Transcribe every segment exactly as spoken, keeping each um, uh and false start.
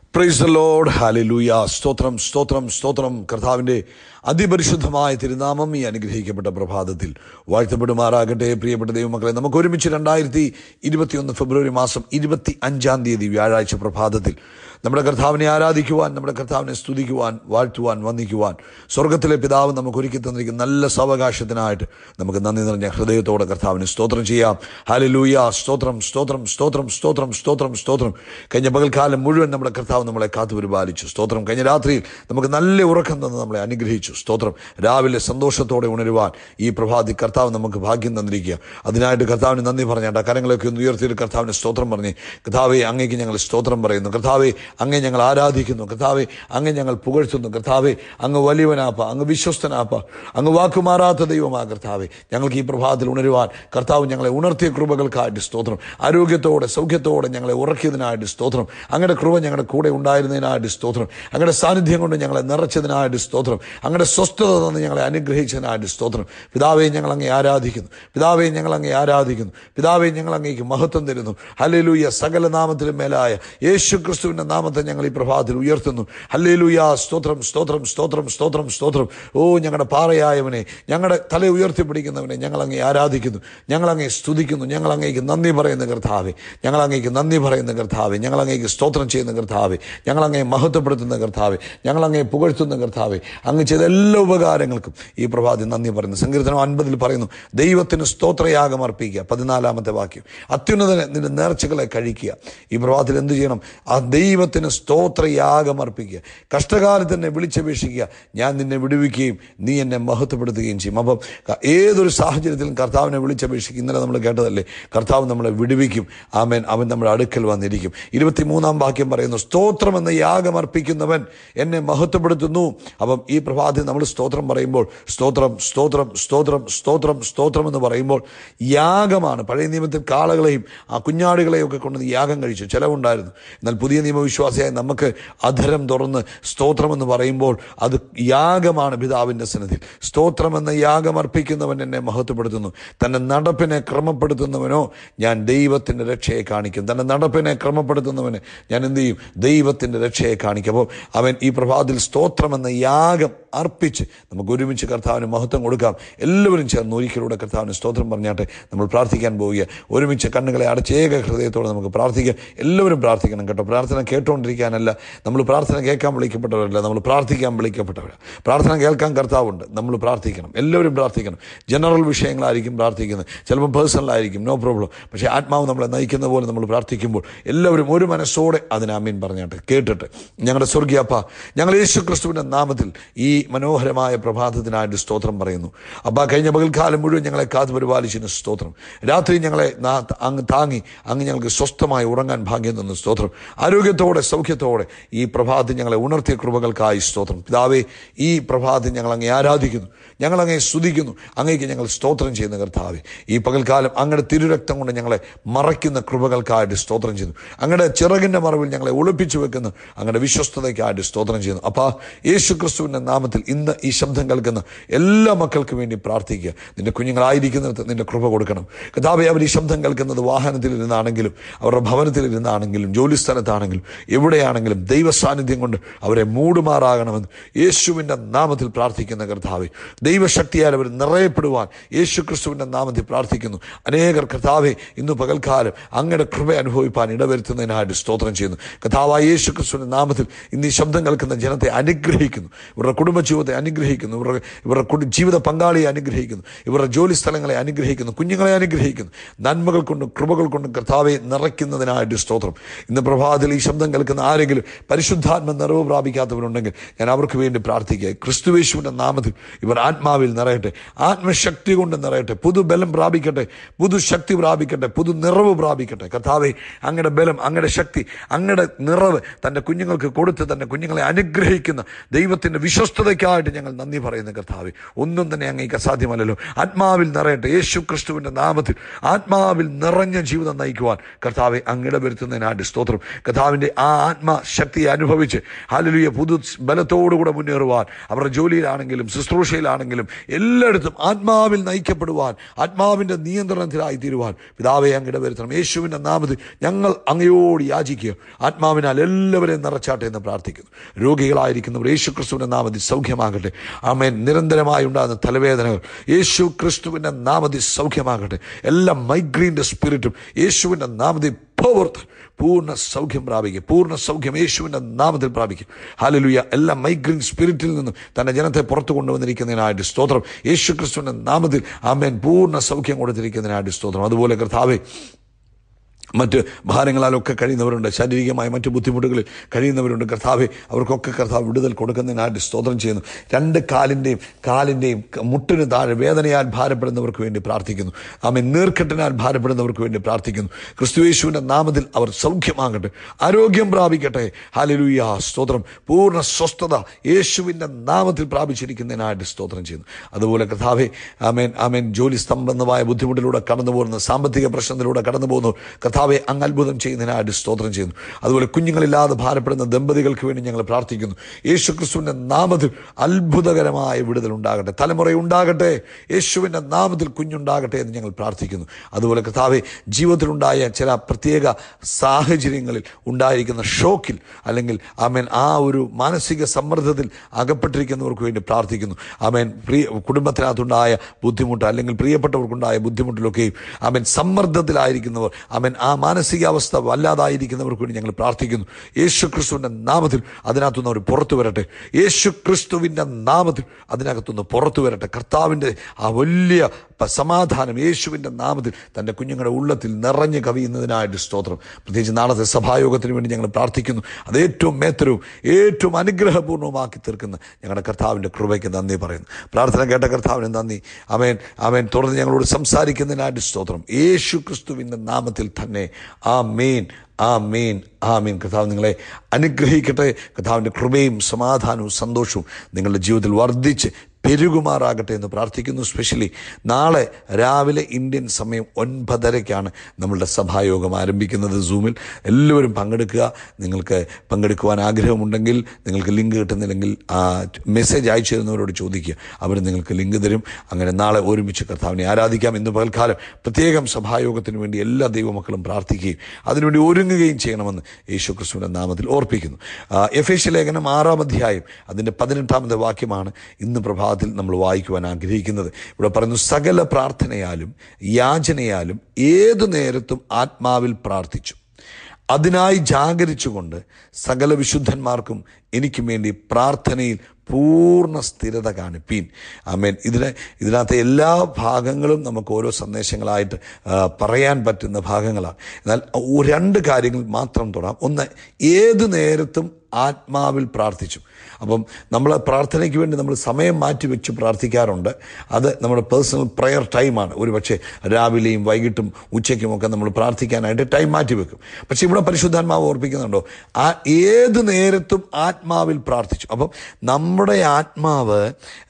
Praise the Lord, hallelujah. സ്തോത്രം സ്തോത്രം സ്തോത്രം. കർത്താവിൻ്റെ അതിപരിശുദ്ധമായ തിരുനാമം ഈ അനുഗ്രഹിക്കപ്പെട്ട പ്രഭാതത്തിൽ വാഴ്ത്തപ്പെടുമാറാകട്ടെ. പ്രിയപ്പെട്ട ദൈവമക്കളെ, നമുക്ക് ഒരുമിച്ച് രണ്ടായിരത്തി ഇരുപത്തിയൊന്ന് ഫെബ്രുവരി മാസം ഇരുപത്തി അഞ്ചാം തീയതി വ്യാഴാഴ്ച പ്രഭാതത്തിൽ നമ്മുടെ കർത്താവിനെ ആരാധിക്കുവാൻ, നമ്മുടെ കർത്താവിനെ സ്തുതിക്കുവാൻ, വാഴ്ത്തുവാൻ, വന്ദിക്കുവാൻ സ്വർഗത്തിലെ പിതാവ് നമുക്ക് ഒരുക്കി തന്നിരിക്കുന്ന നല്ല സാവകാശത്തിനായിട്ട് നമുക്ക് നന്ദി നിറഞ്ഞ ഹൃദയത്തോടെ കർത്താവിന് സ്തോത്രം ചെയ്യാം. ഹല്ലേലൂയ. സ്തോത്രം സ്തോത്രം സ്തോത്രം സ്തോത്രം സ്തോത്രം സ്തോത്രം. കഴിഞ്ഞ പകൽക്കാലം മുഴുവൻ നമ്മുടെ കർത്താവ് നമ്മളെ കാത്തുപരിപാലിച്ചു. സ്തോത്രം. കഴിഞ്ഞ രാത്രിയിൽ നമുക്ക് നല്ല ഉറക്കം തന്ന് നമ്മളെ അനുഗ്രഹിച്ചു. സ്തോത്രം. രാവിലെ സന്തോഷത്തോടെ ഉണരുവാൻ ഈ പ്രഭാതി കർത്താവ് നമുക്ക് ഭാഗ്യം തന്നിരിക്കുക. അതിനായിട്ട് കർത്താവിന് നന്ദി പറഞ്ഞാണ്ട് കരങ്ങളൊക്കെ ഒന്ന് ഉയർത്തിയിട്ട് കർത്താവിന് സ്തോത്രം പറഞ്ഞ്, കർത്താവെ അങ്ങേക്ക് ഞങ്ങൾ സ്തോത്രം പറയുന്നു, കർത്താവെ അങ്ങേ ഞങ്ങൾ ആരാധിക്കുന്നു, കർത്താവെ അങ്ങേ ഞങ്ങൾ പുകഴ്ത്തുന്നു, കർത്താവെ അങ്ങ് വലിയവനാപ്പ, അങ്ങ് വിശ്വസ്തനാപ്പ, അങ്ങ് വാക്കുമാറാത്ത ദൈവമാ കർത്താവെ. ഞങ്ങൾക്ക് ഈ പ്രഭാതത്തിൽ ഉണരുവാൻ കർത്താവ് ഞങ്ങളെ ഉണർത്തിയ കൃപകൾക്കായിട്ട് സ്തോത്രം. ആരോഗ്യത്തോടെ സൗഖ്യത്തോടെ ഞങ്ങളെ ഉറക്കിയതിനായിട്ട് സ്തോത്രം. അങ്ങയുടെ കൃപ ഞങ്ങളുടെ കൂടെ ഉണ്ടായിരുന്നതിനായിട്ട് സ്തോത്രം. അങ്ങയുടെ സാന്നിധ്യം കൊണ്ട് ഞങ്ങളെ നിറച്ചതിനായിട്ട് സ്തോത്രം. അങ്ങയുടെ സ്വസ്ഥത തന്ന് ഞങ്ങളെ അനുഗ്രഹിച്ചതിനായിട്ട് സ്തോത്രം. പിതാവെ ഞങ്ങൾ അങ്ങേ ആരാധിക്കുന്നു, പിതാവെ ഞങ്ങൾ അങ്ങേ ആരാധിക്കുന്നു, പിതാവെ ഞങ്ങൾ അങ്ങേക്ക് മഹത്വം തരുന്നു. ഹല്ലേലൂയ. സകല നാമത്തിലും മേലായ യേശു ക്രിസ്തുവിന്റെ നാമത്തെ ഞങ്ങൾ ഈ പ്രഭാതത്തിൽ ഉയർത്തുന്നു. ഹല്ലേലൂയ. സ്തോത്രം സ്തോത്രം സ്തോത്രം സ്തോത്രം സ്തോത്രം. ഓ ഞങ്ങളുടെ പാറയായവനെ, ഞങ്ങളുടെ തല ഉയർത്തിപ്പിടിക്കുന്നവനെ ഞങ്ങൾ അങ്ങേ ആരാധിക്കുന്നു, ഞങ്ങൾ അങ്ങേ സ്തുതിക്കുന്നു, ഞങ്ങൾ അങ്ങേക്ക് നന്ദി പറയുന്ന കർത്താവെ, ഞങ്ങൾ അങ്ങേക്ക് നന്ദി പറയുന്ന കർത്താവെ, ഞങ്ങൾ അങ്ങേക്ക് സ്തോത്രം ചെയ്യുന്ന കർത്താവെ, ഞങ്ങൾ അങ്ങേ മഹത്വപ്പെടുത്തുന്ന കർത്താവെ, ഞങ്ങൾ അങ്ങേ പുകഴ്ത്തുന്ന കർത്താവെ. അങ്ങ് ചെയ്ത എല്ലാ ഉപകാരങ്ങൾക്കും ഈ പ്രഭാതി നന്ദി പറയുന്നു. സങ്കീർത്തനം അൻപതിൽ പറയുന്നു, ദൈവത്തിന് സ്തോത്രയാഗം അർപ്പിക്കുക. പതിനാലാമത്തെ വാക്യം, അത്യുന്നതനെ നിന്റെ നേർച്ചകളെ കഴിക്കുക. ഈ പ്രഭാതത്തിൽ എന്ത് ചെയ്യണം? ആ ദൈവത്തിന് സ്തോത്രയാഗം അർപ്പിക്കുക. കഷ്ടകാലത്ത് എന്നെ വിളിച്ചപേക്ഷിക്കുക, ഞാൻ നിന്നെ വിടുവിക്കുകയും നീ എന്നെ മഹത്വപ്പെടുത്തുകയും ചെയ്യും. അപ്പം ഏതൊരു സാഹചര്യത്തിലും കർത്താവിനെ വിളിച്ചപേക്ഷിക്കും. ഇന്നലെ നമ്മൾ കേട്ടതല്ലേ, കർത്താവ് നമ്മളെ വിടുവിക്കും. ആമേൻ. അവൻ നമ്മുടെ അടുക്കൽ വന്നിരിക്കും. ഇരുപത്തി മൂന്നാം വാക്യം പറയുന്നു, സ്തോത്രം എന്ന യാഗം അർപ്പിക്കുന്നവൻ എന്നെ മഹത്വപ്പെടുത്തുന്നു. അപ്പം ഈ പ്രഭാതത്തിൽ നമ്മൾ സ്തോത്രം പറയുമ്പോൾ സ്തോത്രം സ്തോത്രം സ്തോത്രം സ്തോത്രം സ്തോത്രം എന്ന് പറയുമ്പോൾ യാഗമാണ്. പഴയ നിയമത്തിൽ കാളകളെയും ആ കുഞ്ഞാടുകളെയും ഒക്കെ കൊണ്ട് യാഗം കഴിച്ചു, ചെലവുണ്ടായിരുന്നു. എന്നാൽ പുതിയ നിയമവിശ്വാസിയായി നമുക്ക് അധരം തുറന്ന് സ്തോത്രം എന്ന് പറയുമ്പോൾ അത് യാഗമാണ് പിതാവിൻ്റെ സന്നിധിയിൽ. സ്തോത്രം എന്ന യാഗം അർപ്പിക്കുന്നവൻ എന്നെ മഹത്വപ്പെടുത്തുന്നു. തൻ്റെ നടപ്പിനെ ക്രമപ്പെടുത്തുന്നവനോ ഞാൻ ദൈവത്തിൻ്റെ രക്ഷയെ കാണിക്കും. തൻ്റെ നടപ്പിനെ ക്രമപ്പെടുത്തുന്നവന് ഞാൻ എന്ത് ചെയ്യും? ദൈവത്തിൻ്റെ രക്ഷയെ കാണിക്കും. അപ്പോൾ അവൻ ഈ പ്രഭാതത്തിൽ സ്തോത്രം എന്ന യാഗം അർപ്പിച്ച് നമുക്ക് ഒരുമിച്ച് കർത്താവിന് മഹത്വം കൊടുക്കാം. എല്ലാവരും ചേർന്ന് ഒരിക്കലൂടെ കർത്താവിന് സ്തോത്രം പറഞ്ഞാട്ടെ നമ്മൾ പ്രാർത്ഥിക്കാൻ പോവുക. ഒരുമിച്ച് കണ്ണുകളെ അടച്ച് ഏക ഹൃദയത്തോടെ നമുക്ക് പ്രാർത്ഥിക്കാം. എല്ലാവരും പ്രാർത്ഥിക്കണം കേട്ടോ. പ്രാർത്ഥന കേട്ടുകൊണ്ടിരിക്കാനല്ല, നമ്മൾ പ്രാർത്ഥന കേൾക്കാൻ വിളിക്കപ്പെട്ടവരല്ല, നമ്മൾ പ്രാർത്ഥിക്കാൻ വിളിക്കപ്പെട്ടവരാണ്. പ്രാർത്ഥന കേൾക്കാൻ കർത്താവുണ്ട്, നമ്മൾ പ്രാർത്ഥിക്കണം. എല്ലാവരും പ്രാർത്ഥിക്കണം. ജനറൽ വിഷയങ്ങളായിരിക്കും പ്രാർത്ഥിക്കുന്നത്, ചിലപ്പോൾ പേഴ്സണലായിരിക്കും, നോ പ്രോബ്ലം. പക്ഷേ ആത്മാവ് നമ്മളെ നയിക്കുന്ന പോലെ നമ്മൾ പ്രാർത്ഥിക്കുമ്പോൾ എല്ലാവരും ഒരു മനസ്സോടെ അതിന് ആമീൻ പറഞ്ഞാട്ടെ. കേട്ടിട്ട് ഞങ്ങളുടെ സ്വർഗീയപ്പ, ഞങ്ങൾ യേശു ക്രിസ്തുവിൻ്റെ നാമത്തിൽ ഈ മനോഹരമായ പ്രഭാതത്തിനായിട്ട് സ്തോത്രം പറയുന്നു. അപ്പാ, കഴിഞ്ഞ പകൽക്കാലം മുഴുവൻ ഞങ്ങളെ കാത്തു പരിപാലിച്ചിരുന്ന സ്തോത്രം. രാത്രി ഞങ്ങളെ അങ്ങ് താങ്ങി അങ്ങ് ഞങ്ങൾക്ക് സ്വസ്ഥമായി ഉറങ്ങാൻ ഭാഗ്യം തന്നു സ്തോത്രം. ആരോഗ്യത്തോടെ സൗഖ്യത്തോടെ ഈ പ്രഭാതത്തിൽ ഞങ്ങളെ ഉണർത്തിയ കൃപകൾക്കായി സ്തോത്രം. പിതാവേ, ഈ പ്രഭാതത്തിൽ ഞങ്ങൾ അങ്ങേ ആരാധിക്കുന്നു, ഞങ്ങൾ അങ്ങേ സ്തുതിക്കുന്നു, അങ്ങേക്ക് ഞങ്ങൾ സ്തോത്രം ചെയ്യുന്ന കർത്താവേ. ഈ പകൽക്കാലം അങ്ങയുടെ തിരുരക്തം കൊണ്ട് ഞങ്ങളെ മറയ്ക്കുന്ന കൃപകൾക്കായിട്ട് സ്തോത്രം ചെയ്യുന്നു. അങ്ങയുടെ ചിറകിൻ്റെ മറവിൽ ഞങ്ങളെ ഒളിപ്പിച്ചു വെക്കുന്ന അങ്ങയുടെ വിശ്വസ്തതയ്ക്കായിട്ട് സ്തോത്രം ചെയ്യുന്നു. അപ്പാ, യേശു ക്രിസ്തുവിൻ്റെ നാമത്തിൽ ഇന്ന് ഈ ശബ്ദം കേൾക്കുന്ന എല്ലാ മക്കൾക്കും വേണ്ടി പ്രാർത്ഥിക്കുക. നിന്റെ കുഞ്ഞുങ്ങളായിരിക്കുന്നിടത്ത് നിന്റെ കൃപ കൊടുക്കണം കർത്താവേ. അവർ ഈ ശബ്ദം കേൾക്കുന്നത് വാഹനത്തിലിരുന്നാണെങ്കിലും അവരുടെ ഭവനത്തിലിരുന്നാണെങ്കിലും ജോലി സ്ഥലത്താണെങ്കിലും എവിടെയാണെങ്കിലും ദൈവ സാന്നിധ്യം കൊണ്ട് അവരെ മൂടുമാറാകണമെന്ന് യേശുവിൻ്റെ നാമത്തിൽ പ്രാർത്ഥിക്കുന്ന കർത്താവേ. ദൈവശക്തിയാൽ അവർ നിറയപ്പെടുവാൻ യേശു ക്രിസ്തുവിൻ്റെ നാമത്തിൽ പ്രാർത്ഥിക്കുന്നു. അനേകർ കർത്താവേ ഇന്ന് പകൽക്കാലം അങ്ങയുടെ കൃപ അനുഭവിപ്പാൻ ഇടവരുത്തുന്നതിനായിട്ട് സ്തോത്രം ചെയ്യുന്നു. കർത്താവായ യേശു ക്രിസ്തുവിൻ്റെ നാമത്തിൽ ഇന്ന് ഈ ശബ്ദം കേൾക്കുന്ന ജനത്തെ അനുഗ്രഹിക്കുന്നു, ഇവരുടെ കുടുംബജീവിതത്തെ അനുഗ്രഹിക്കുന്നു, ഇവരുടെ ഇവരുടെ ജീവിത പങ്കാളിയെ അനുഗ്രഹിക്കുന്നു, ഇവരുടെ ജോലി സ്ഥലങ്ങളെ അനുഗ്രഹിക്കുന്നു, കുഞ്ഞുങ്ങളെ അനുഗ്രഹിക്കുന്നു. നന്മകൾ കൊണ്ടും കൃപകൾ കൊണ്ടും കർത്താവെ നിറയ്ക്കുന്നതിനായിട്ട് സ്തോത്രം. ഇന്ന് പ്രഭാതത്തിൽ ഈ ശബ്ദം കേൾക്കുന്ന ആരെങ്കിലും പരിശുദ്ധാത്മ നിറവ് പ്രാപിക്കാത്തവരുണ്ടെങ്കിൽ ഞാൻ അവർക്ക് വേണ്ടി പ്രാർത്ഥിക്കുക. ക്രിസ്തുയേശുവിൻ്റെ നാമത്തിൽ ഇവർ ആത്മാവിൽ നിറയട്ടെ, ആത്മശക്തി കൊണ്ട് നിറയട്ടെ, പുതുബലം പ്രാപിക്കട്ടെ, പുതുശക്തി പ്രാപിക്കട്ടെ, പുതു നിറവ് പ്രാപിക്കട്ടെ. കർത്താവെ, അങ്ങയുടെ ബലം, അങ്ങയുടെ ശക്തി, അങ്ങയുടെ നിറവ് തൻ്റെ കുഞ്ഞുങ്ങൾക്ക് കൊടുത്ത് തൻ്റെ കുഞ്ഞുങ്ങളെ അനുഗ്രഹിക്കുന്ന ദൈവത്തിൻ്റെ വിശ്വസ്തത ലഭ്യതയ്ക്കായിട്ട് ഞങ്ങൾ നന്ദി പറയുന്നു കർത്താവെ. ഒന്നും തന്നെ അങ്ങേക്ക് അസാധ്യമല്ലല്ലോ. ആത്മാവിൽ നിറയട്ടെ യേശു ക്രിസ്തുവിൻ്റെ നാമത്തിൽ. ആത്മാവിൽ നിറഞ്ഞ ജീവിതം നയിക്കുവാൻ കർത്താവെ അങ്ങയുടെ വരുത്തുന്നതിനായിട്ട് സ്തോത്രം. കർത്താവിൻ്റെ ആ ആത്മശക്തിയെ അനുഭവിച്ച് ഹല്ലേലൂയ പുതു ബലത്തോടുകൂടെ മുന്നേറുവാൻ അവരുടെ ജോലിയിലാണെങ്കിലും ശുശ്രൂഷയിലാണെങ്കിലും എല്ലായിടത്തും ആത്മാവിൽ നയിക്കപ്പെടുവാൻ, ആത്മാവിൻ്റെ നിയന്ത്രണത്തിലായി തീരുവാൻ പിതാവെ അങ്ങയുടെ വരുത്തണം. യേശുവിൻ്റെ നാമത്തിൽ ഞങ്ങൾ അങ്ങയോട് യാചിക്കുക. ആത്മാവിനാൽ എല്ലാവരെയും നിറച്ചാട്ടെ എന്ന് പ്രാർത്ഥിക്കുന്നു. രോഗികളായിരിക്കുന്നവർ യേശു ക്രിസ്തുവിൻ്റെ നാമത്തിൽ സൗഖ്യമാകട്ടെ. ആമേൻ. നിരന്തരമായി ഉണ്ടാകുന്ന തലവേദനകൾ യേശു ക്രിസ്തുവിൻ്റെ നാമത്തിൽ സൗഖ്യമാകട്ടെ. എല്ലാ മൈഗ്രെയിൻ്റെ സ്പിരിറ്റും യേശുവിൻ്റെ നാമത്തിൽ പോവർത്ത് പൂർണ്ണ സൗഖ്യം പ്രാപിക്കും. പൂർണ്ണ സൗഖ്യം യേശുവിൻ്റെ നാമത്തിൽ പ്രാപിക്കും. ഹല്ലേലൂയ. എല്ലാ മൈഗ്രെയിൻ സ്പിരിറ്റിൽ നിന്നും തൻ്റെ ജനത്തെ പുറത്തു കൊണ്ടുവന്നിരിക്കുന്നതിനായിട്ട് സ്തോത്രം. യേശു ക്രിസ്തുവിൻ്റെ നാമത്തിൽ ആമേൻ പൂർണ്ണ സൗഖ്യം കൊടുത്തിരിക്കുന്നതിനായിട്ട് സ്തോത്രം. അതുപോലെ കർത്താവേ മറ്റ് ഭാരങ്ങളാലൊക്കെ കഴിയുന്നവരുണ്ട്, ശാരീരികമായ മറ്റ് ബുദ്ധിമുട്ടുകളിൽ കഴിയുന്നവരുണ്ട്. കർത്താവെ അവർക്കൊക്കെ കർത്താവ് വിടുതൽ കൊടുക്കുന്നതിനായിട്ട് സ്തോത്രം ചെയ്യുന്നു. രണ്ട് കാലിൻ്റെയും കാലിൻ്റെയും മുട്ടിന് താഴെ വേദനയാൽ ഭാരപ്പെടുന്നവർക്ക് വേണ്ടി പ്രാർത്ഥിക്കുന്നു. ആമേൻ. നീർക്കെട്ടിനാൽ ഭാരപ്പെടുന്നവർക്ക് വേണ്ടി പ്രാർത്ഥിക്കുന്നു. ക്രിസ്തുയേശുവിൻ്റെ നാമത്തിൽ അവർ സൗഖ്യമാകട്ടെ, ആരോഗ്യം പ്രാപിക്കട്ടെ. ഹല്ലേലൂയ. സ്തോത്രം. പൂർണ്ണ സ്വസ്ഥത യേശുവിൻ്റെ നാമത്തിൽ പ്രാപിച്ചിരിക്കുന്നതിനായിട്ട് സ്തോത്രം ചെയ്യുന്നു. അതുപോലെ കർത്താവെ ആമേൻ ആമേൻ ജോലി സംബന്ധമായ ബുദ്ധിമുട്ടിലൂടെ കടന്നു പോകുന്ന, സാമ്പത്തിക പ്രശ്നത്തിലൂടെ കടന്നു പോകുന്നു കർത്താവെ അങ്ങ് അത്ഭുതം ചെയ്യുന്നതിനായിട്ട് സ്തോത്രം ചെയ്യുന്നു. അതുപോലെ കുഞ്ഞുങ്ങളില്ലാതെ ഭാരപ്പെടുന്ന ദമ്പതികൾക്ക് വേണ്ടി ഞങ്ങൾ പ്രാർത്ഥിക്കുന്നു. യേശു ക്രിസ്തുവിൻ്റെ നാമത്തിൽ അത്ഭുതകരമായ വിടുതൽ ഉണ്ടാകട്ടെ, തലമുറ ഉണ്ടാകട്ടെ. യേശുവിൻ്റെ നാമത്തിൽ കുഞ്ഞുണ്ടാകട്ടെ എന്ന് ഞങ്ങൾ പ്രാർത്ഥിക്കുന്നു. അതുപോലെ കർത്താവെ ജീവിതത്തിലുണ്ടായ ചില പ്രത്യേക സാഹചര്യങ്ങളിൽ ഉണ്ടായിരിക്കുന്ന ഷോക്കിൽ അല്ലെങ്കിൽ ആമേൻ ആ ഒരു മാനസിക സമ്മർദ്ദത്തിൽ അകപ്പെട്ടിരിക്കുന്നവർക്ക് വേണ്ടി പ്രാർത്ഥിക്കുന്നു. ആമേൻ. പ്രിയ കുടുംബത്തിനകത്തുണ്ടായ ബുദ്ധിമുട്ട് അല്ലെങ്കിൽ പ്രിയപ്പെട്ടവർക്കുണ്ടായ ബുദ്ധിമുട്ടിലൊക്കെയും ആമേൻ സമ്മർദ്ദത്തിലായിരിക്കുന്നവർ, ആമേൻ ആ മാനസികാവസ്ഥ വല്ലാതായിരിക്കുന്നവർക്ക് വേണ്ടി ഞങ്ങൾ പ്രാർത്ഥിക്കുന്നു. യേശു ക്രിസ്തുവിൻ്റെ നാമത്തിൽ അതിനകത്തുനിന്ന് അവർ പുറത്തു വരട്ടെ. യേശു ക്രിസ്തുവിൻ്റെ നാമത്തിൽ അതിനകത്തുനിന്ന് പുറത്തു വരട്ടെ. കർത്താവിൻ്റെ ആ വലിയ സമാധാനം യേശുവിൻ്റെ നാമത്തിൽ തൻ്റെ കുഞ്ഞുങ്ങളുടെ ഉള്ളത്തിൽ നിറഞ്ഞു കവിയുന്നതിനായിട്ട് സ്തോത്രം. പ്രത്യേകിച്ച് നാളത്തെ സഭായോഗത്തിന് വേണ്ടി ഞങ്ങൾ പ്രാർത്ഥിക്കുന്നു. അത് ഏറ്റവും മേത്തരവും ഏറ്റവും അനുഗ്രഹപൂർണ്ണവുമാക്കി തീർക്കുന്ന ഞങ്ങളുടെ കർത്താവിൻ്റെ കൃപയ്ക്ക് നന്ദി പറയുന്നു. പ്രാർത്ഥന കേട്ട കർത്താവിന് നന്ദി. ആമേൻ ആമേൻ. തുടർന്ന് ഞങ്ങളോട് സംസാരിക്കുന്നതിനായിട്ട് സ്തോത്രം. യേശു ക്രിസ്തുവിൻ്റെ നാമത്തിൽ തന്നെ. ആമേൻ ആമേൻ ആമേൻ. കർത്താവ് നിങ്ങളെ അനുഗ്രഹിക്കട്ടെ. കർത്താവിൻ്റെ കൃപയും സമാധാനവും സന്തോഷവും നിങ്ങളുടെ ജീവിതത്തിൽ വർദ്ധിച്ച് പെരുകുമാറാകട്ടെ എന്ന് പ്രാർത്ഥിക്കുന്നു. സ്പെഷ്യലി നാളെ രാവിലെ ഇന്ത്യൻ സമയം ഒൻപതരയ്ക്കാണ് നമ്മളുടെ സഭായോഗം ആരംഭിക്കുന്നത്. സൂമിൽ എല്ലാവരും പങ്കെടുക്കുക. നിങ്ങൾക്ക് പങ്കെടുക്കുവാൻ ആഗ്രഹമുണ്ടെങ്കിൽ, നിങ്ങൾക്ക് ലിങ്ക് കിട്ടുന്നില്ലെങ്കിൽ മെസ്സേജ് അയച്ചു തരുന്നവരോട് ചോദിക്കുക, അവർ നിങ്ങൾക്ക് ലിങ്ക് തരും. അങ്ങനെ നാളെ ഒരുമിച്ച് കർത്താവിനെ ആരാധിക്കാം. ഇന്ന് പകൽക്കാലം പ്രത്യേകം സഭായോഗത്തിന് വേണ്ടി എല്ലാ ദൈവമക്കളും പ്രാർത്ഥിക്കുകയും അതിനുവേണ്ടി ഒരുങ്ങുകയും ചെയ്യണമെന്ന് യേശു ക്രിസ്തുവിൻ്റെ നാമത്തിൽ ഓർപ്പിക്കുന്നു. എഫേസ്യ ലേഖനം ആറാം അധ്യായം അതിൻ്റെ പതിനെട്ടാമത്തെ വാക്യമാണ് ഇന്ന് പ്രഭാതത്തിൽ നമ്മൾ വായിക്കുവാൻ ആഗ്രഹിക്കുന്നത്. ഇവിടെ പറയുന്നു, സകല പ്രാർത്ഥനയാലും യാചനയാലും ഏതു നേരത്തും ആത്മാവിൽ പ്രാർത്ഥിച്ചു, അതിനായി ജാഗരിച്ചുകൊണ്ട് സകല വിശുദ്ധന്മാർക്കും എനിക്കും വേണ്ടി പ്രാർത്ഥനയിൽ പൂർണ്ണ സ്ഥിരത കാണിപ്പീൻ. ആമേൻ. ഇതിന് ഇതിനകത്തെ എല്ലാ ഭാഗങ്ങളും നമുക്ക് ഓരോ സന്ദേശങ്ങളായിട്ട് പറയാൻ പറ്റുന്ന ഭാഗങ്ങളാണ്. എന്നാൽ രണ്ട് കാര്യങ്ങൾ മാത്രം തൊടാം. ഒന്ന്, ഏതു നേരത്തും ആത്മാവിൽ പ്രാർത്ഥിച്ചു. അപ്പം നമ്മൾ പ്രാർത്ഥനയ്ക്ക് വേണ്ടി നമ്മൾ സമയം മാറ്റി വെച്ച് പ്രാർത്ഥിക്കാറുണ്ട്. അത് നമ്മുടെ പേഴ്സണൽ പ്രയർ ടൈമാണ്. ഒരു പക്ഷേ രാവിലെയും വൈകിട്ടും ഉച്ചയ്ക്കുമൊക്കെ നമ്മൾ പ്രാർത്ഥിക്കാനായിട്ട് ടൈം മാറ്റി വെക്കും. പക്ഷെ ഇവിടെ പരിശുദ്ധാത്മാവ് ഓർപ്പിക്കുന്നുണ്ടോ, ആ ഏത് നേരത്തും ആത്മാവിൽ പ്രാർത്ഥിച്ചു. അപ്പം നമ്മുടെ ആത്മാവ്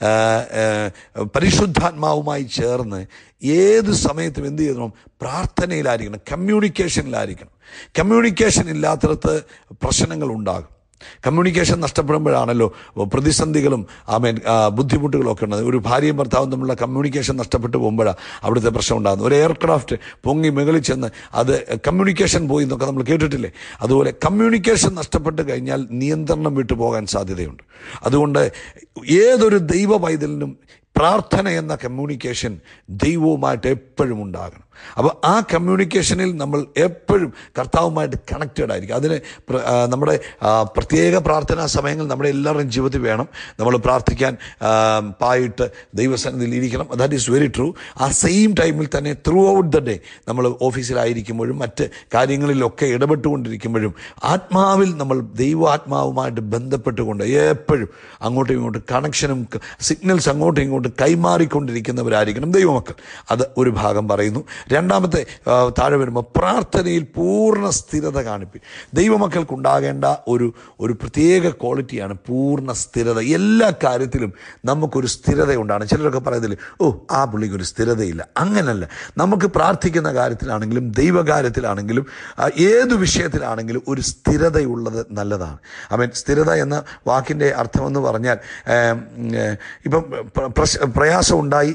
പരിശുദ്ധാത്മാവുമായി ചേർന്ന് ഏത് സമയത്തും എന്ത് ചെയ്യണം? പ്രാർത്ഥനയിലായിരിക്കണം, കമ്മ്യൂണിക്കേഷനിലായിരിക്കണം. കമ്മ്യൂണിക്കേഷൻ ഇല്ലാത്തിടത്ത് പ്രശ്നങ്ങൾ ഉണ്ടാകും. കമ്മ്യൂണിക്കേഷൻ നഷ്ടപ്പെടുമ്പോഴാണല്ലോ പ്രതിസന്ധികളും ആമേൻ ബുദ്ധിമുട്ടുകളും ഒക്കെ ഉള്ളത്. ഒരു ഭാര്യയും ഭർത്താവും തമ്മിലുള്ള കമ്മ്യൂണിക്കേഷൻ നഷ്ടപ്പെട്ടു പോകുമ്പോഴാണ് അവിടുത്തെ പ്രശ്നം ഉണ്ടാകുന്നത്. ഒരു എയർക്രാഫ്റ്റ് പൊങ്ങി മുകളിൽ ചെന്ന് അത് കമ്മ്യൂണിക്കേഷൻ പോയി എന്നൊക്കെ നമ്മൾ കേട്ടിട്ടില്ലേ? അതുപോലെ കമ്മ്യൂണിക്കേഷൻ നഷ്ടപ്പെട്ട് കഴിഞ്ഞാൽ നിയന്ത്രണം വിട്ടു പോകാൻ സാധ്യതയുണ്ട്. അതുകൊണ്ട് ഏതൊരു ദൈവ പൈതലിനും പ്രാർത്ഥന എന്ന കമ്മ്യൂണിക്കേഷൻ ദൈവവുമായിട്ട് എപ്പോഴും ഉണ്ടാകണം. അപ്പോൾ ആ കമ്മ്യൂണിക്കേഷനിൽ നമ്മൾ എപ്പോഴും കർത്താവുമായിട്ട് കണക്റ്റഡ് ആയിരിക്കും. അതിന് നമ്മുടെ പ്രത്യേക പ്രാർത്ഥനാ സമയങ്ങൾ നമ്മുടെ എല്ലാവരുടെയും ജീവിതത്തിൽ വേണം. നമ്മൾ പ്രാർത്ഥിക്കാൻ പായിട്ട് ദൈവസന്നിധിയിൽ ഇരിക്കണം. That is very true. ആ സെയിം ടൈമിൽ തന്നെ ത്രൂ ഔട്ട് ദ ഡേ നമ്മൾ ഓഫീസിലായിരിക്കുമ്പോഴും മറ്റ് കാര്യങ്ങളിലൊക്കെ ഇടപെട്ടുകൊണ്ടിരിക്കുമ്പോഴും ആത്മാവിൽ നമ്മൾ ദൈവാത്മാവുമായിട്ട് ബന്ധപ്പെട്ടുകൊണ്ട് എപ്പോഴും അങ്ങോട്ടും ഇങ്ങോട്ടും കണക്ഷനും സിഗ്നൽസ് അങ്ങോട്ടും ഇങ്ങോട്ടും കൈമാറിക്കൊണ്ടിരിക്കുന്നവരായിരിക്കണം ദൈവമക്കൾ. അത് ഒരു ഭാഗം പറയുന്നു. രണ്ടാമത്തെ താഴെ വരുമ്പോൾ പ്രാർത്ഥനയിൽ പൂർണ്ണ സ്ഥിരത കാണിപ്പിൻ. ദൈവമക്കൾക്കുണ്ടാകേണ്ട ഒരു ഒരു പ്രത്യേക ക്വാളിറ്റിയാണ് പൂർണ്ണ സ്ഥിരത. എല്ലാ കാര്യത്തിലും നമുക്കൊരു സ്ഥിരത ഉണ്ടാണ്. ചിലരൊക്കെ പറയുന്നില്ല, ഓ ആ പുള്ളിക്ക് ഒരു സ്ഥിരതയില്ല. അങ്ങനല്ല. നമുക്ക് പ്രാർത്ഥിക്കുന്ന കാര്യത്തിലാണെങ്കിലും ദൈവകാര്യത്തിലാണെങ്കിലും ഏതു വിഷയത്തിലാണെങ്കിലും ഒരു സ്ഥിരതയുള്ളത് നല്ലതാണ്. ആമേൻ. സ്ഥിരത എന്ന വാക്കിൻ്റെ അർത്ഥമെന്ന് പറഞ്ഞാൽ ഇപ്പം പ്രയാസം ഉണ്ടായി,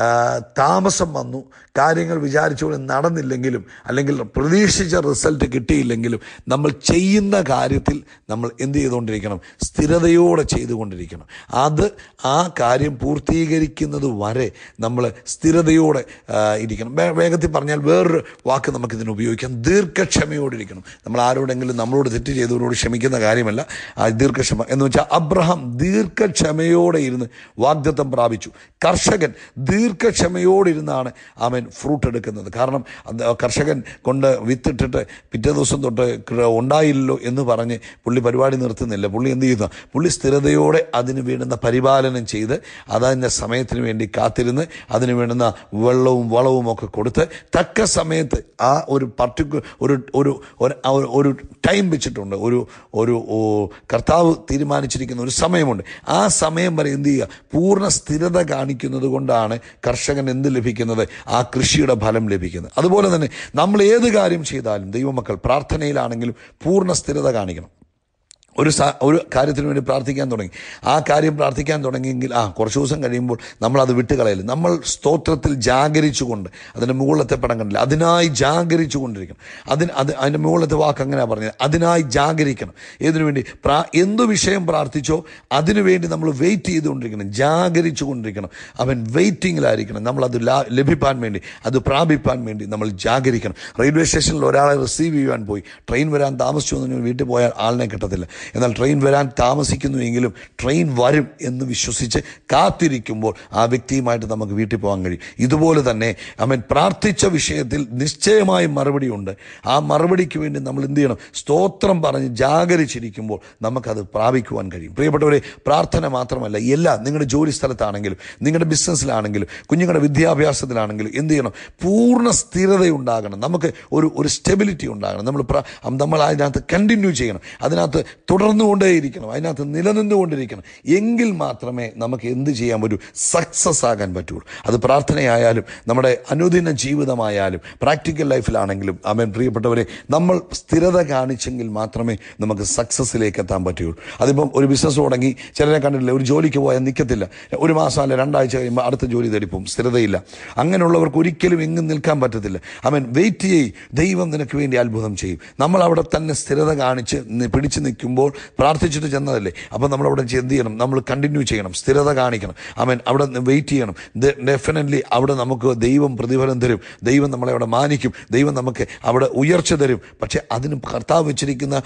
താമസം വന്നു, കാര്യങ്ങൾ വിചാരിച്ചുകൊണ്ട് നടന്നില്ലെങ്കിലും അല്ലെങ്കിൽ പ്രതീക്ഷിച്ച റിസൾട്ട് കിട്ടിയില്ലെങ്കിലും നമ്മൾ ചെയ്യുന്ന കാര്യത്തിൽ നമ്മൾ എന്ത് ചെയ്തുകൊണ്ടിരിക്കണം? സ്ഥിരതയോടെ ചെയ്തുകൊണ്ടിരിക്കണം. അത് ആ കാര്യം പൂർത്തീകരിക്കുന്നത് വരെ നമ്മൾ സ്ഥിരതയോടെ ഇരിക്കണം. വേഗത്തിൽ പറഞ്ഞാൽ വേറൊരു വാക്ക് നമുക്കിതിന് ഉപയോഗിക്കാം, ദീർഘക്ഷമയോടിരിക്കണം. നമ്മൾ ആരോടെങ്കിലും നമ്മളോട് തെറ്റ് ചെയ്തവരോട് ക്ഷമിക്കുന്ന കാര്യമല്ല ആ ദീർഘക്ഷമ എന്ന് വെച്ചാൽ. അബ്രഹാം ദീർഘക്ഷമയോടെ ഇരുന്ന് വാഗ്ദത്തം പ്രാപിച്ചു. കർഷകൻ ദീർഘക്ഷമയോടിരുന്നാണ് അവൻ ഫ്രൂട്ട് എടുക്കുന്നത്. കാരണം കർഷകൻ കൊണ്ട് വിത്തിട്ടിട്ട് പിറ്റേ ദിവസം തൊട്ട് ഉണ്ടായില്ലല്ലോ എന്ന് പറഞ്ഞ് പുള്ളി പരിപാടി നിർത്തുന്നില്ല. പുള്ളി എന്ത് ചെയ്യുന്നു? പുള്ളി സ്ഥിരതയോടെ അതിന് വേണ്ടുന്ന പരിപാലനം ചെയ്ത് അതതിൻ്റെ സമയത്തിന് വേണ്ടി കാത്തിരുന്ന് അതിന് വേണ്ടുന്ന വെള്ളവും വളവും ഒക്കെ കൊടുത്ത് തക്ക സമയത്ത് ആ ഒരു പർട്ടിക്കു ഒരു ഒരു ഒരു ടൈം വെച്ചിട്ടുണ്ട്. ഒരു ഒരു കർത്താവ് തീരുമാനിച്ചിരിക്കുന്ന ഒരു സമയമുണ്ട്. ആ സമയം വരെ എന്ത് ചെയ്യുക? പൂർണ്ണ സ്ഥിരത കാണിക്കുന്നത് കൊണ്ടാണ് കർഷകൻ എന്ത് ലഭിക്കുന്നത്? ആ കൃഷിയുടെ ഫലം ലഭിക്കുന്നത്. അതുപോലെ തന്നെ നമ്മൾ ഏത് കാര്യം ചെയ്താലും ദൈവമക്കൾ പ്രാർത്ഥനയിലാണെങ്കിലും പൂർണ്ണ സ്ഥിരത കാണിക്കണം. ഒരു സ ഒരു കാര്യത്തിന് വേണ്ടി പ്രാർത്ഥിക്കാൻ തുടങ്ങി, ആ കാര്യം പ്രാർത്ഥിക്കാൻ തുടങ്ങിയെങ്കിൽ ആ കുറച്ച് ദിവസം കഴിയുമ്പോൾ നമ്മളത് വിട്ടുകളയലും. നമ്മൾ സ്തോത്രത്തിൽ ജാഗരിച്ചുകൊണ്ട്, അതിൻ്റെ മുകളിലത്തെ പടം കണ്ടില്ല, അതിനായി ജാഗരിച്ചു കൊണ്ടിരിക്കണം. അതിന് അത് അതിൻ്റെ മുകളിലത്തെ വാക്ക് അങ്ങനെയാണ് പറഞ്ഞത്, അതിനായി ജാഗരിക്കണം. ഏതിനു വേണ്ടി? പ്രാ എന്തു വിഷയം പ്രാർത്ഥിച്ചോ അതിനു വേണ്ടി നമ്മൾ വെയിറ്റ് ചെയ്തുകൊണ്ടിരിക്കണം, ജാഗരിച്ചു കൊണ്ടിരിക്കണം. അവൻ വെയിറ്റിങ്ങിലായിരിക്കണം. നമ്മളത് ലഭിപ്പാൻ വേണ്ടി, അത് പ്രാപിപ്പാൻ വേണ്ടി നമ്മൾ ജാഗരിക്കണം. റെയിൽവേ സ്റ്റേഷനിൽ ഒരാളെ റിസീവ് ചെയ്യുവാൻ പോയി, ട്രെയിൻ വരാൻ താമസിച്ചു എന്ന് വീട്ടിൽ പോയാൽ ആളിനെ കിട്ടത്തില്ല. എന്നാൽ ട്രെയിൻ വരാൻ താമസിക്കുന്നുവെങ്കിലും ട്രെയിൻ വരും എന്ന് വിശ്വസിച്ച് കാത്തിരിക്കുമ്പോൾ ആ വ്യക്തിയുമായിട്ട് നമുക്ക് വീട്ടിൽ പോകാൻ കഴിയും. ഇതുപോലെ തന്നെ അവൻ പ്രാർത്ഥിച്ച വിഷയത്തിൽ നിശ്ചയമായും മറുപടിയുണ്ട്. ആ മറുപടിക്ക് വേണ്ടി നമ്മൾ എന്ത് ചെയ്യണം? സ്തോത്രം പറഞ്ഞ് ജാഗരിച്ചിരിക്കുമ്പോൾ നമുക്കത് പ്രാപിക്കുവാൻ കഴിയും. പ്രിയപ്പെട്ടവരെ, പ്രാർത്ഥന മാത്രമല്ല, എല്ലാ നിങ്ങളുടെ ജോലി സ്ഥലത്താണെങ്കിലും നിങ്ങളുടെ ബിസിനസ്സിലാണെങ്കിലും കുഞ്ഞുങ്ങളുടെ വിദ്യാഭ്യാസത്തിലാണെങ്കിലും എന്ത് ചെയ്യണം? പൂർണ്ണ സ്ഥിരതയുണ്ടാകണം. നമുക്ക് ഒരു ഒരു സ്റ്റെബിലിറ്റി ഉണ്ടാകണം. നമ്മൾ നമ്മൾ അതിനകത്ത് കണ്ടിന്യൂ ചെയ്യണം, അതിനകത്ത് തുടർന്നുകൊണ്ടേയിരിക്കണം, അതിനകത്ത് നിലനിന്നുകൊണ്ടിരിക്കണം. എങ്കിൽ മാത്രമേ നമുക്ക് എന്ത് ചെയ്യാൻ പറ്റൂ? സക്സസ് ആകാൻ പറ്റുള്ളൂ. അത് പ്രാർത്ഥനയായാലും നമ്മുടെ അനുദിന ജീവിതമായാലും പ്രാക്ടിക്കൽ ലൈഫിലാണെങ്കിലും. ആമേൻ. പ്രിയപ്പെട്ടവരെ, നമ്മൾ സ്ഥിരത കാണിച്ചെങ്കിൽ മാത്രമേ നമുക്ക് സക്സസ്സിലേക്ക് എത്താൻ പറ്റുള്ളൂ. അതിപ്പം ഒരു ബിസിനസ് തുടങ്ങി, ചിലരെ കണ്ടിട്ടില്ല, ഒരു ജോലിക്ക് പോയാൽ നിൽക്കത്തില്ല, ഒരു മാസം അല്ല രണ്ടാഴ്ച കഴിയുമ്പോൾ അടുത്ത ജോലി തേടിപ്പോവും, സ്ഥിരതയില്ല. അങ്ങനെയുള്ളവർക്ക് ഒരിക്കലും എങ്ങും നിൽക്കാൻ പറ്റത്തില്ല. ആമേൻ. വെയിറ്റ് ചെയ്യ്, ദൈവം നിനക്ക് വേണ്ടി അത്ഭുതം ചെയ്യും. നമ്മൾ അവിടെ തന്നെ സ്ഥിരത കാണിച്ച് പിടിച്ചു നിൽക്കുമ്പോൾ പ്രാർത്ഥിച്ചിട്ട് ചെന്നതല്ലേ, അപ്പം നമ്മളവിടെ എന്ത് ചെയ്യണം? നമ്മൾ കണ്ടിന്യൂ ചെയ്യണം, സ്ഥിരത കാണിക്കണം. ആമേൻ. അവിടെ വെയിറ്റ് ചെയ്യണം. ഡെഫിനറ്റ്ലി അവിടെ നമുക്ക് ദൈവം പ്രതിഫലം തരും, ദൈവം നമ്മളെ അവിടെ മാനിക്കും, ദൈവം നമുക്ക് അവിടെ ഉയർച്ച തരും. പക്ഷെ അതിന് കർത്താവ് വെച്ചിരിക്കുന്ന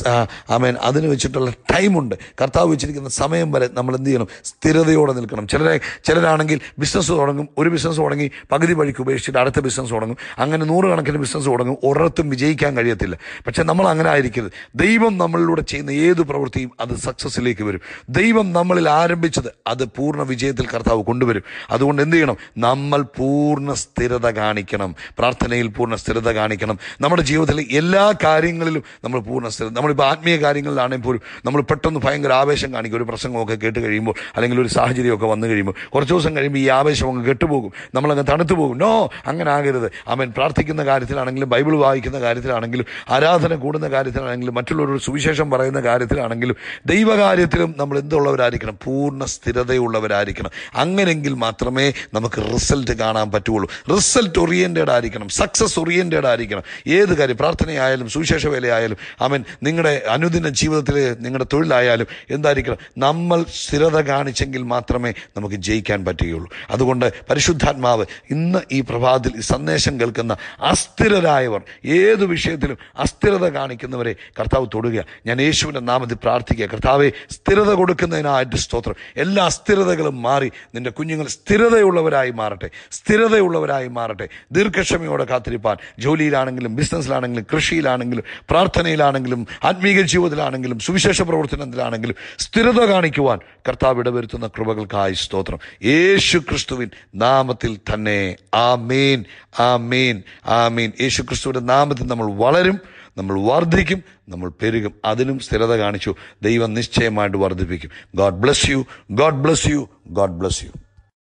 ആമേൻ അതിന് വെച്ചിട്ടുള്ള ടൈമുണ്ട്. കർത്താവ് വെച്ചിരിക്കുന്ന സമയം വരെ നമ്മൾ എന്ത് ചെയ്യണം? സ്ഥിരതയോടെ നിൽക്കണം. ചിലരെ ചിലരാണെങ്കിൽ ബിസിനസ് തുടങ്ങും, ഒരു ബിസിനസ് തുടങ്ങി പകുതി വഴിക്ക് ഉപേക്ഷിച്ചിട്ട് അടുത്ത ബിസിനസ് തുടങ്ങും. അങ്ങനെ നൂറുകണക്കിന് ബിസിനസ് തുടങ്ങും, ഒരിടത്തും വിജയിക്കാൻ കഴിയത്തില്ല. പക്ഷെ നമ്മൾ അങ്ങനെ ആയിരിക്കരുത്. ദൈവം നമ്മളിലൂടെ ചെയ്യുന്ന ഏത് പ്രവൃത്തിയും അത് സക്സസ്സിലേക്ക് വരും. ദൈവം നമ്മളിൽ ആരംഭിച്ചത് അത് പൂർണ്ണ വിജയത്തിൽ കർത്താവ് കൊണ്ടുവരും. അതുകൊണ്ട് എന്ത് ചെയ്യണം? നമ്മൾ പൂർണ്ണ സ്ഥിരത കാണിക്കണം. പ്രാർത്ഥനയിൽ പൂർണ്ണ സ്ഥിരത കാണിക്കണം. നമ്മുടെ ജീവിതത്തിലെ എല്ലാ കാര്യങ്ങളിലും നമ്മൾ പൂർണ്ണ സ്ഥിരത. നമ്മളിപ്പോൾ ആത്മീയ കാര്യങ്ങളിലാണെങ്കിൽ പോലും നമ്മൾ പെട്ടെന്ന് ഭയങ്കര ആവേശം കാണിക്കും. ഒരു പ്രസംഗമൊക്കെ കേട്ട് കഴിയുമ്പോൾ അല്ലെങ്കിൽ ഒരു സാഹചര്യമൊക്കെ വന്നു കഴിയുമ്പോൾ കുറച്ച് ദിവസം കഴിയുമ്പോൾ ഈ ആവേശം അങ്ങ് കെട്ടുപോകും, നമ്മളങ്ങ് തണുത്തു പോകും. നോ, അങ്ങനെ ആകരുത്. അവൻ പ്രാർത്ഥിക്കുന്ന കാര്യത്തിലാണെങ്കിലും ബൈബിൾ വായിക്കുന്ന കാര്യത്തിലാണെങ്കിലും ആരാധന കൂടുന്ന കാര്യത്തിലാണെങ്കിലും മറ്റുള്ളവരോട് സുവിശേഷം പറയുന്ന കാര്യത്തിലാണെങ്കിലും ദൈവകാര്യത്തിലും നമ്മൾ എന്തുള്ളവരായിരിക്കണം? പൂർണ്ണ സ്ഥിരതയുള്ളവരായിരിക്കണം. അങ്ങനെങ്കിൽ മാത്രമേ നമുക്ക് റിസൾട്ട് കാണാൻ പറ്റുള്ളൂ. റിസൾട്ട് ഓറിയൻറ്റഡ് ആയിരിക്കണം, സക്സസ് ഓറിയൻറ്റഡ് ആയിരിക്കണം. ഏത് കാര്യം, പ്രാർത്ഥനയായാലും സുവിശേഷ വേലയായാലും അവൻ നിങ്ങളുടെ അനുദിന ജീവിതത്തിൽ നിങ്ങളുടെ തൊഴിലായാലും എന്തായിരിക്കണം? നമ്മൾ സ്ഥിരത കാണിച്ചെങ്കിൽ മാത്രമേ നമുക്ക് ജയിക്കാൻ പറ്റുകയുള്ളൂ. അതുകൊണ്ട് പരിശുദ്ധാത്മാവ് ഇന്ന് ഈ പ്രഭാതത്തിൽ ഈ സന്ദേശം കേൾക്കുന്ന അസ്ഥിരരായവർ, ഏത് വിഷയത്തിലും അസ്ഥിരത കാണിക്കുന്നവരെ കർത്താവ് തൊടുക. ഞാൻ യേശു യേശുവിൻ്റെ നാമത്തിൽ പ്രാർത്ഥിക്കുക. കർത്താവെ, സ്ഥിരത കൊടുക്കുന്നതിനായിട്ട് സ്തോത്രം. എല്ലാ സ്ഥിരതകളും മാറി നിന്റെ കുഞ്ഞുങ്ങൾ സ്ഥിരതയുള്ളവരായി മാറട്ടെ, സ്ഥിരതയുള്ളവരായി മാറട്ടെ. ദീർഘക്ഷമയോടെ കാത്തിരിപ്പാൻ, ജോലിയിലാണെങ്കിലും ബിസിനസ്സിലാണെങ്കിലും കൃഷിയിലാണെങ്കിലും പ്രാർത്ഥനയിലാണെങ്കിലും ആത്മീക ജീവിതത്തിലാണെങ്കിലും സുവിശേഷ പ്രവർത്തനത്തിലാണെങ്കിലും സ്ഥിരത കാണിക്കുവാൻ കർത്താവ് ഇടവരുത്തുന്ന കൃപകൾക്കായി സ്തോത്രം. യേശു ക്രിസ്തുവിൻ നാമത്തിൽ തന്നെ. ആമേൻ, ആമേൻ, ആമേൻ. യേശു ക്രിസ്തുവിന്റെ നാമത്തിൽ നമ്മൾ വളരും, നമ്മൾ വർദ്ധിക്കും, നമ്മൾ പെരുകും. അതിനും സ്ഥിരത കാണിച്ചു ദൈവം നിശ്ചയമായിട്ട് വർദ്ധിപ്പിക്കും. God bless you, God bless you, God bless U.